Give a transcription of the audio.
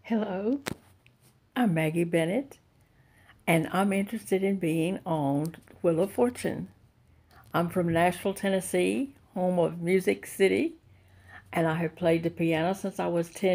Hello, I'm Maggie Bennett, and I'm interested in being on Wheel of Fortune. I'm from Nashville, Tennessee, home of Music City, and I have played the piano since I was 10